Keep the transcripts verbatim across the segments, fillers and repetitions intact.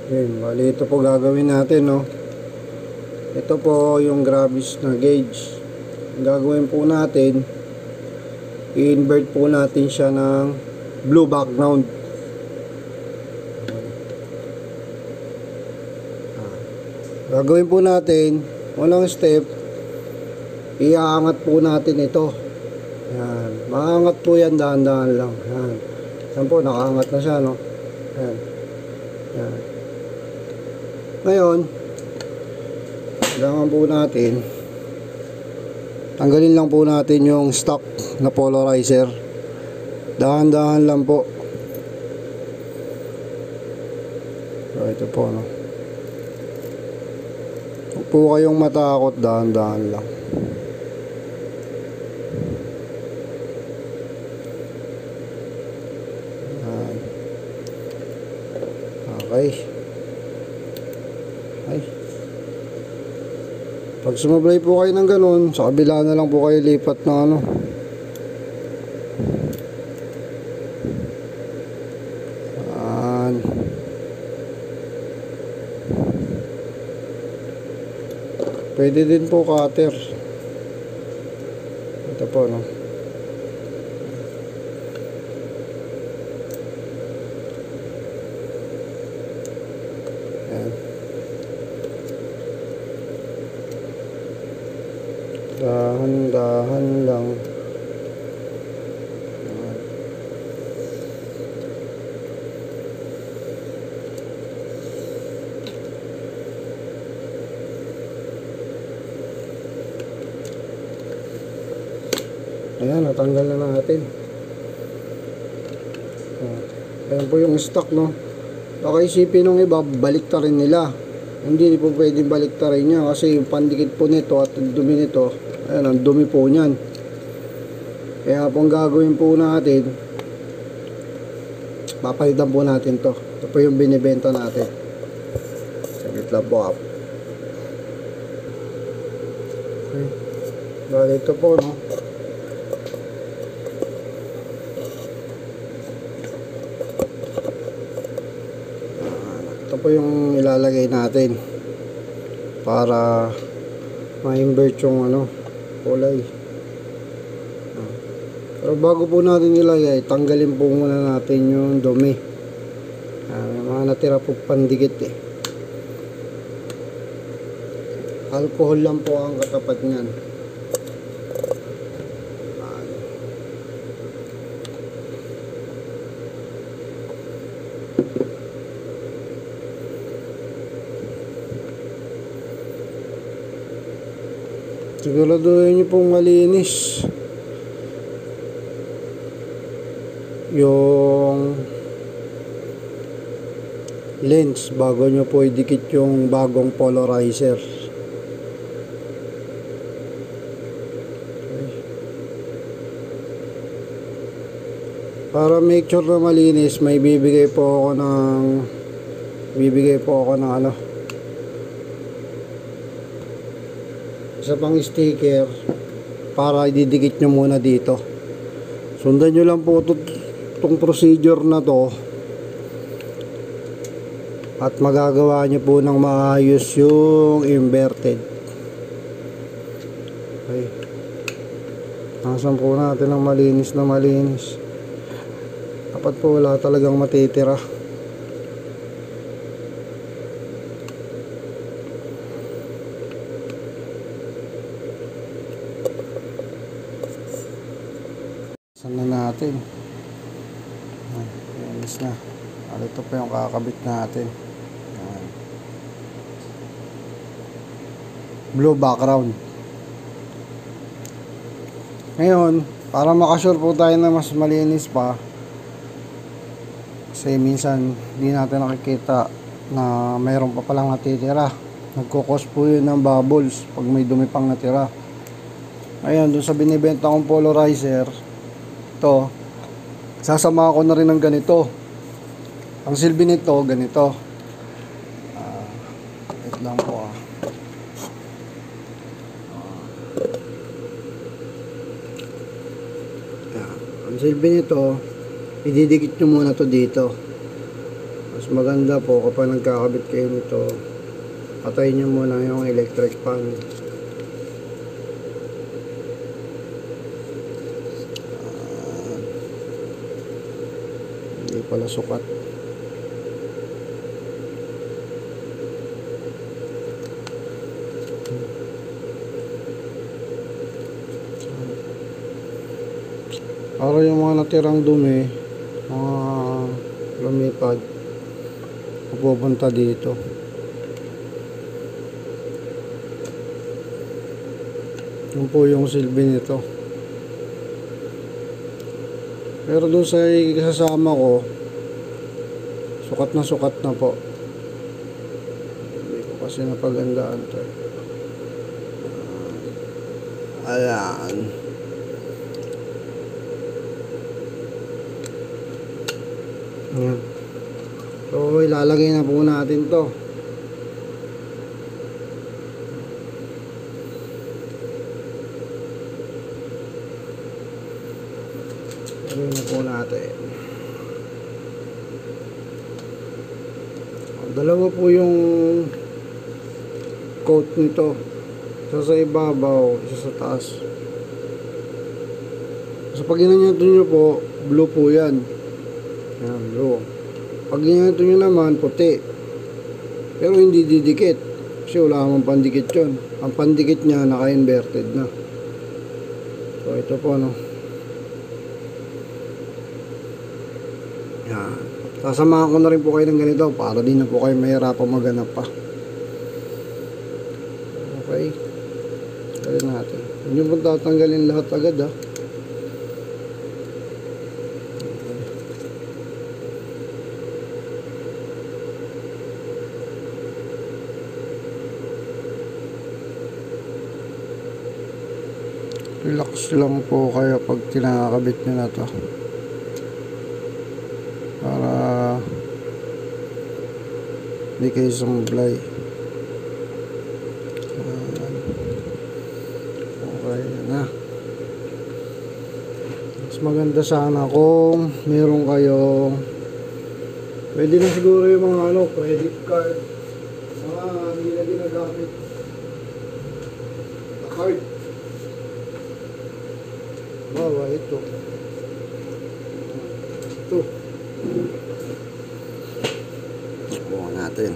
Yun, bali ito po gagawin natin, no. Ito po yung Gravis na gauge. Ang gagawin po natin, i-invert po natin siya ng blue background. Gagawin po natin, unang step, iaangat po natin ito. Yan, maangat po yan, dahan-dahan lang. Yan, yan po, nakaangat na siya, no. Yan, yan. Ngayon, kailangan po natin tanggalin lang po natin yung stock na polarizer. Dahan-dahan lang po. So, ito po, no. Huwag po kayong matakot, dahan-dahan lang. Yan. Okay. Ay. Pag sumablay po kayo ng ganun, sa kabila na lang po kayo lipat ng ano. Yan. Pwede din po cutter. Ito po, no. Yan. Dahan-dahan lang. Ayan, natanggal na natin. Ayan po yung stock, no. Baka isipin nung iba, baliktarin nila. Hindi po pwedeng baliktarin niya kasi yung pandikit po nito at yung dumi nito, ayan, ang dumi po niyan. Kaya po ang gagawin po natin, papalitan po natin to. Ito po yung binibenta natin. Saglit lang po. Okay. Bali ito po, no. Ito po yung ilalagay natin para ma-invert yung ano, kulay. Pero bago po natin ilagay, tanggalin po muna natin yung dumi. Ah, may mga natira po pandikit eh. Alcohol lang po ang katapat niyan. Siguraduhin nyo pong malinis yung lens bago nyo po idikit yung bagong polarizer. Okay. Para make sure na malinis, may bibigay po ako ng bibigay po ako ng ano, isa pang sticker para ididikit nyo muna dito. Sundan nyo lang po itong procedure na to at magagawa nyo po ng maayos yung inverted. Okay. Nasan po natin ng malinis na malinis. Dapat po wala talagang matitira. Sana natin. Ayan, na. Ito pa yung kakabit natin. Ayan. Blue background. Ngayon, para makasure po tayo na mas malinis pa, kasi minsan hindi natin nakikita na mayroon pa palang natitira. Nagkukos po yun ng bubbles pag may dumi pang natira. Ngayon, dun sa binibenta kong polarizer, ito, sasama ko na rin ng ganito. Ang silbi nito, ganito. Uh, wait lang po ah. Ang silbi nito, ididikit nyo muna to dito. Mas maganda po kapag nagkakabit kayo nito, patayin nyo muna yung electric fan. Uh, hindi pala sukat. Para yung mga natirang dumi, mga lumipad, pupunta dito. Yun po yung silbi nito. Pero dun sa kasama ko, sukat na sukat na po. Hindi ko kasi napagandaan to. Ayan. Ayan. So ilalagay na po natin to. Ilagay na po natin. Dalawa po yung coat nito. Isa sa ibabaw, isa sa taas. So pag ginanyato nyo po, blue po yan. Ayan, blue. Pag ginanyato nyo naman, puti. Pero hindi didikit. Kasi wala namang pandikit yun. Ang pandikit niya, naka-inverted na. So ito po, no. Yan. Sasamahan ko na rin po kayo ng ganito para di na po kayo mahirapang maghanap pa. Okay. Tanggalin natin. Hindi po tatanggalin lahat agad, ha. Relax lang po kayo pag kinakabit nyo na to. Para hindi kayo sumblay. Okay na. Mas maganda sana kung meron kayo, pwede na siguro yung mga ano, credit card, mga hindi na ginagamit na card. Bawa ito. Ito. Buka natin.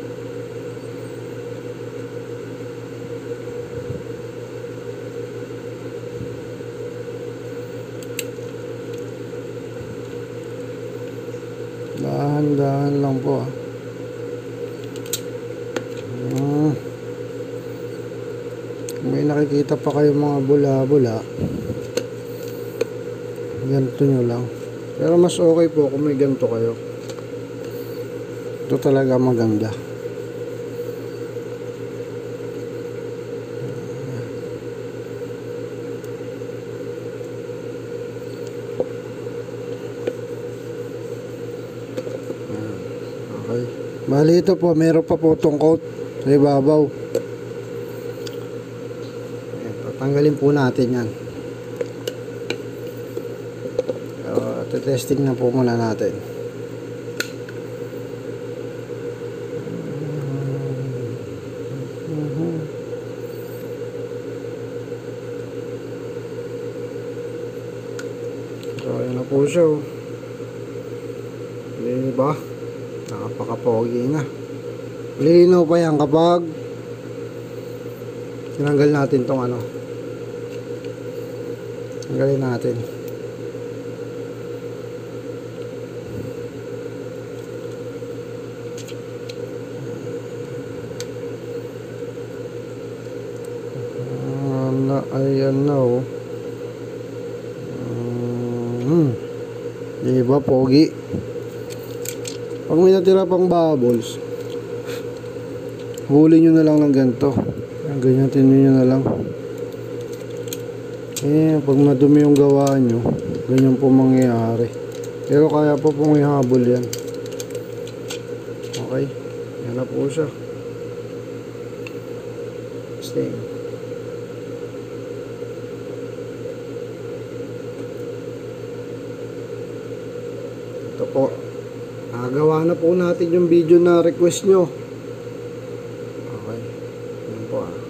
Dahan-dahan lang po. Hmm. May nakikita pa kayo mga bula-bula, ganito nyo lang. Pero mas okay po kung may ganito kayo. Ito talaga maganda. Okay. Bali ito po, meron pa po itong coat sa ibabaw. Ito, tanggalin po natin yan. Testing na po muna natin. So ayan na po siya. Diba? Napaka-pogi na. Linaw pa yan kapag tinanggal natin tong ano. Tanggalin natin. Ayan na, oh. Hmm. Diba, pogi? Pag may natira pang bubbles, huli nyo na lang ng ganito. Ganyan, tinyo na lang. Eh, pag madumi yung gawa nyo, ganyan po mangyayari. Pero kaya po pong ihabol yan. Okay. Yan na po siya. Stay. Ito po. Nagawa na po natin yung video na request nyo. Okay. Yun po ah.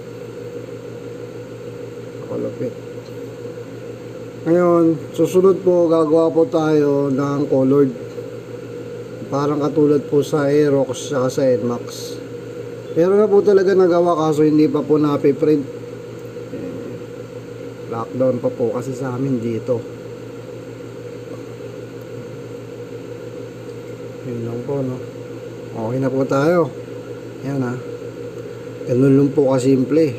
Nakalapit. Ngayon, susunod po, gagawa po tayo ng colored. Parang katulad po sa Aerox at sa N MAX. Meron na po talaga nagawa kaso hindi pa po napiprint. Eh, lockdown pa po kasi sa amin dito. Yun lang po, no? Okay na po tayo. Yan ha. Ganun lang po kasimple.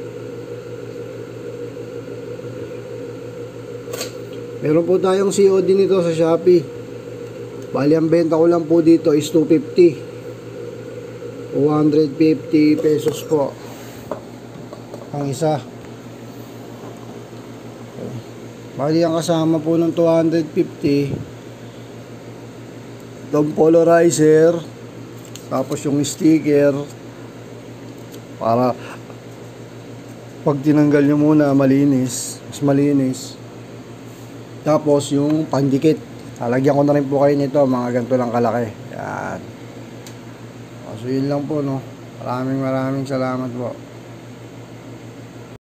Meron po tayong C O D nito sa Shopee. Bali ang benta ko lang po dito is two fifty. two hundred fifty pesos po. Ang isa. Bali ang kasama po ng two hundred fifty. Itong polarizer. Tapos yung sticker. Para pag tinanggal nyo muna malinis. Mas malinis. Tapos yung pandikit. Lalagyan ko na rin po kayo nito, mga ganito lang kalaki. Yan. So yun lang po, no. Maraming maraming salamat po.